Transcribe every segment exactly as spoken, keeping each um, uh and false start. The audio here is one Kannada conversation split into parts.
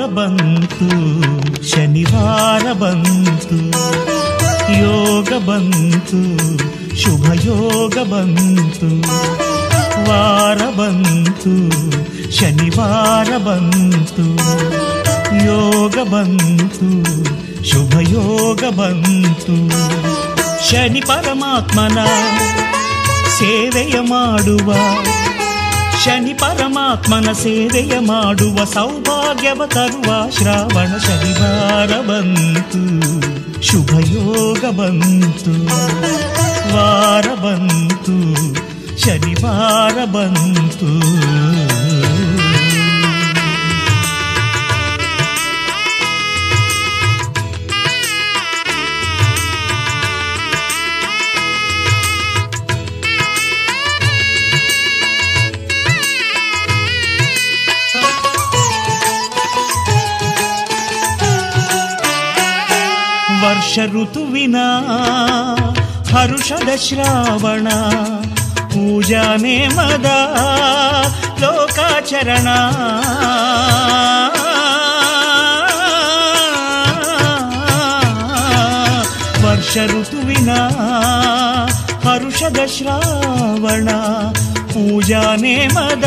ಬಂತು ಶನಿವಾರ ಬಂತು ಯೋಗ ಬಂತು ಶುಭ ಯೋಗ ಬಂತು ವಾರ ಬಂತು ಶನಿವಾರ ಬಂತು ಯೋಗ ಬಂತು ಶುಭ ಯೋಗ ಬಂತು ಶನಿ ಪರಮಾತ್ಮನ ಸೇವೆಯ ಮಾಡುವ ಶನಿ ಪರಮಾತ್ಮನ ಸೇವೆಯ ಮಾಡುವ ಸೌಭಾಗ್ಯವ ತರುವ ಶ್ರಾವಣ ಶನಿವಾರ ಬಂತು ಶುಭ ಯೋಗ ಬಂತು ವಾರ ಬಂತು ಶನಿವಾರ ಬಂತು ವರ್ಷ ಋತುವಿನ ಹರುಷದ ಶ್ರಾವಣ ಪೂಜಾ ನೇಮದ ಲೋಕಾಚರಣ ವರ್ಷ ಋತುವಿನ ಹರುಷದ ಶ್ರಾವಣ ಪೂಜಾ ನೇಮದ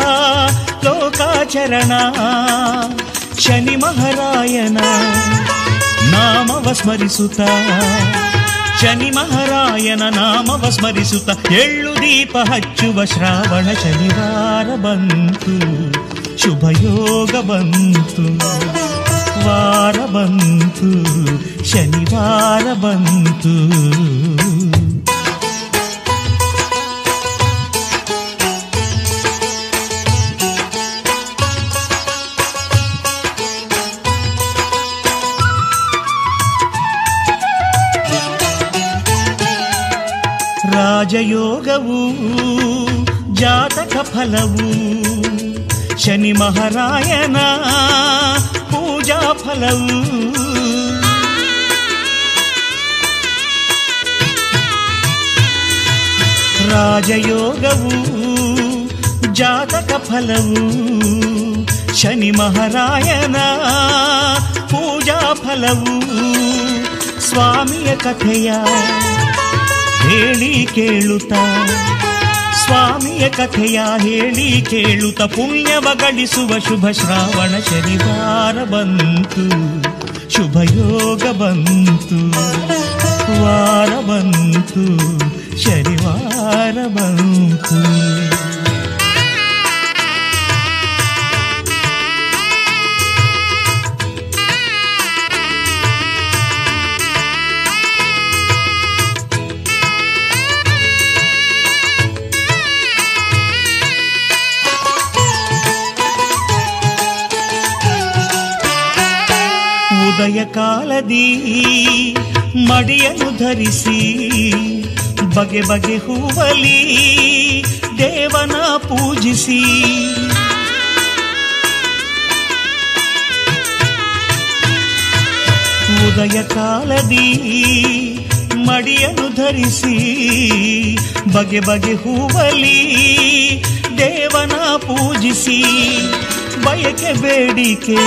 ಲೋಕಾಚರಣ ಶನಿ ಮಹಾರಾಯನ ನಾಮವ ಸ್ಮರಿಸುತ್ತ ಶನಿ ಮಹಾರಾಯನ ನಾಮವ ಸ್ಮರಿಸುತ್ತ ಎಳ್ಳು ದೀಪ ಹಚ್ಚುವ ಶ್ರಾವಣ ಶನಿವಾರ ಬಂತು ಶುಭ ಯೋಗ ಬಂತು ವಾರ ಬಂತು ಶನಿವಾರ ಬಂತು ರಾಜಯೋಗವು ಜಾತಕ ಫಲವು ಶನಿ ಮಹಾರಾಯನ ಪೂಜಾ ಫಲವು ರಾಜಯೋಗವು ಜಾತಕ ಫಲವು ಶನಿ ಮಹಾರಾಯನ ಪೂಜಾ ಫಲವು ಸ್ವಾಮಿಯ ಕಥೆಯ ಹೇಳಿ ಕೇಳುತ್ತ ಸ್ವಾಮಿಯ ಕಥೆಯ ಹೇಳಿ ಕೇಳುತ್ತ ಪುಣ್ಯವ ಗಳಿಸುವ ಶುಭ ಶ್ರಾವಣ ಶನಿವಾರ ಬಂತು ಶುಭ ಯೋಗ ಬಂತು ವಾರ ಬಂತು ಶನಿವಾರ ಬಂತು ಉದಯ ಕಾಲದಿ ಮಡಿಯನ್ನು ಧರಿಸಿ ಬಗೆ ಬಗೆ ಹೂವಲಿ ದೇವನ ಪೂಜಿಸಿ ಉದಯ ಕಾಲದಿ ಮಡಿಯನ್ನು ಧರಿಸಿ ಬಗೆ ಬಗೆ ಹೂವಲಿ ದೇವನ ಪೂಜಿಸಿ ಬಯಕೆ ಬೇಡಿಕೆ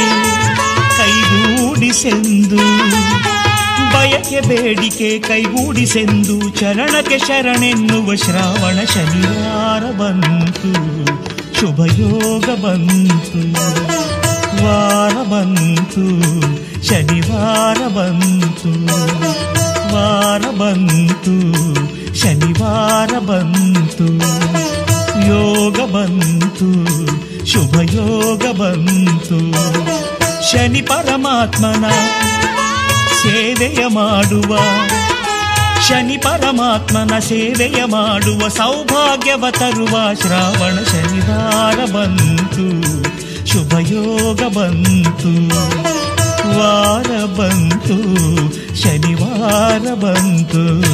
ಕೈಗೂಡಿಸೆಂದು ಬಯಕೆ ಬೇಡಿಕೆ ಕೈಗೂಡಿಸೆಂದು ಚರಣಕ್ಕೆ ಶರಣೆನ್ನುವ ಶ್ರಾವಣ ಶನಿವಾರ ಬಂತು ಶುಭ ಯೋಗ ಬಂತು ವಾರ ಬಂತು ಶನಿವಾರ ಬಂತು ವಾರ ಬಂತು ಶನಿವಾರ ಬಂತು ಯೋಗ ಬಂತು ಶುಭ ಯೋಗ ಬಂತು ಶನಿ ಪರಮಾತ್ಮನ ಸೇವೆಯ ಮಾಡುವ ಶನಿ ಪರಮಾತ್ಮನ ಸೇವೆಯ ಮಾಡುವ ಸೌಭಾಗ್ಯವ ತರುವ ಶ್ರಾವಣ ಶನಿವಾರ ಬಂತು ಶುಭ ಯೋಗ ಬಂತು ವಾರ ಬಂತು ಶನಿವಾರ ಬಂತು